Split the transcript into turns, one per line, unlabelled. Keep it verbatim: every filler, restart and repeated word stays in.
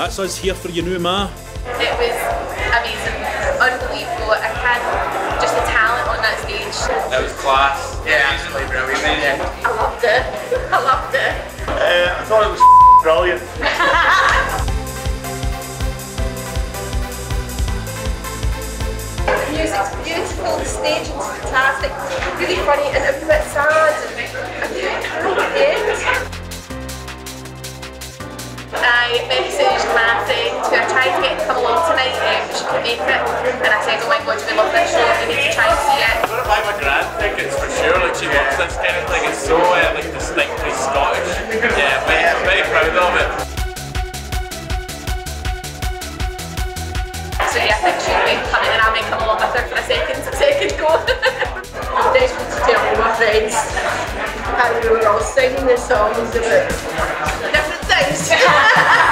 That's us here for you now, Ma.
It was amazing, unbelievable. I can't, just the talent on that stage.
It was class. Yeah, absolutely brilliant. Yeah.
I loved it. I loved it.
Uh, I thought it was brilliant.
The music's beautiful, the staging's fantastic, really funny and a bit sad. And I I messaged my friend who I tried to get to come along tonight, um, but she couldn't make it, and I said, oh my god, we love this show, you need to try and see it.
I'm gonna buy my grand tickets for sure, like she loves this kind of thing, it's so uh, like distinctly Scottish. Yeah, very, I'm very proud of it.
So yeah, I think she'll be coming and I might come along with her for a second, a second go.
I'm desperate to tell all my friends how we were all singing the songs about different things.